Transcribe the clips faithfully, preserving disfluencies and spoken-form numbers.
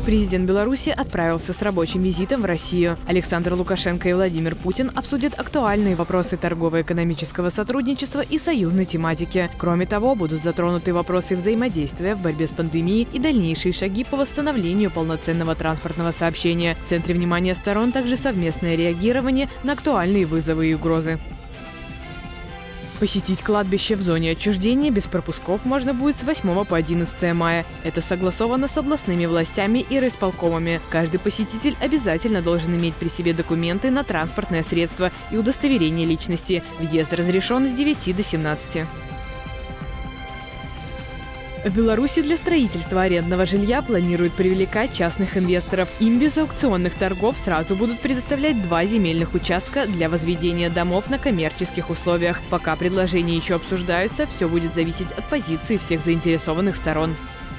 Президент Беларуси отправился с рабочим визитом в Россию. Александр Лукашенко и Владимир Путин обсудят актуальные вопросы торгово-экономического сотрудничества и союзной тематики. Кроме того, будут затронуты вопросы взаимодействия в борьбе с пандемией и дальнейшие шаги по восстановлению полноценного транспортного сообщения. В центре внимания сторон также совместное реагирование на актуальные вызовы и угрозы. Посетить кладбище в зоне отчуждения без пропусков можно будет с восьмого по одиннадцатое мая. Это согласовано с областными властями и райисполкомами. Каждый посетитель обязательно должен иметь при себе документы на транспортное средство и удостоверение личности. Въезд разрешен с девяти до семнадцати. В Беларуси для строительства арендного жилья планируют привлекать частных инвесторов. Им без аукционных торгов сразу будут предоставлять два земельных участка для возведения домов на коммерческих условиях. Пока предложения еще обсуждаются, все будет зависеть от позиции всех заинтересованных сторон.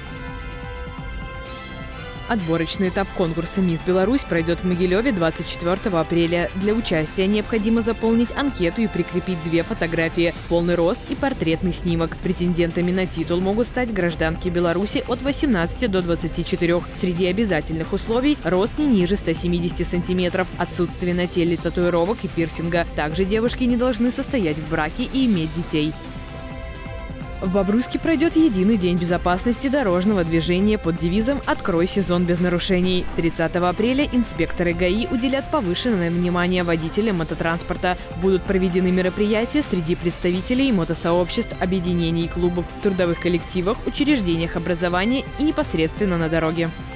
Отборочный этап конкурса «Мисс Беларусь» пройдет в Могилеве двадцать четвёртого апреля. Для участия необходимо заполнить анкету и прикрепить две фотографии – полный рост и портретный снимок. Претендентами на титул могут стать гражданки Беларуси от восемнадцати до двадцати четырёх. Среди обязательных условий – рост не ниже ста семидесяти сантиметров, отсутствие на теле татуировок и пирсинга. Также девушки не должны состоять в браке и иметь детей. В Бобруйске пройдет единый день безопасности дорожного движения под девизом «Открой сезон без нарушений». тридцатого апреля инспекторы ГАИ уделят повышенное внимание водителям мототранспорта. Будут проведены мероприятия среди представителей мотосообществ, объединений, клубов, трудовых коллективах, учреждениях образования и непосредственно на дороге.